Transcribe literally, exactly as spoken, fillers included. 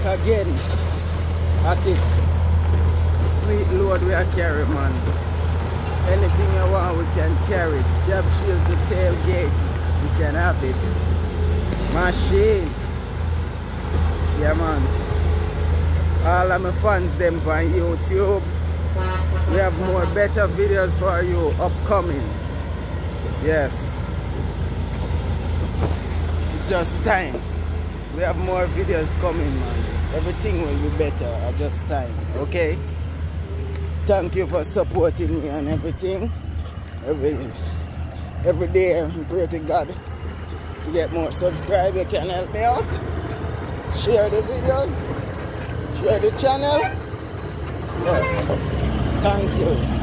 again at it. Sweet load we are carry, man. Anything you want we can carry. Job shield to tailgate, we can have it. Machine. Yeah, man. All of my fans them on YouTube. We have more better videos for you upcoming. Yes. It's just time. We have more videos coming, man. Everything will be better at just time. Okay? Thank you for supporting me and everything. Every every day I pray to God to get more subscribers. You can help me out. Share the videos. Share the channel. Yes. Thank you.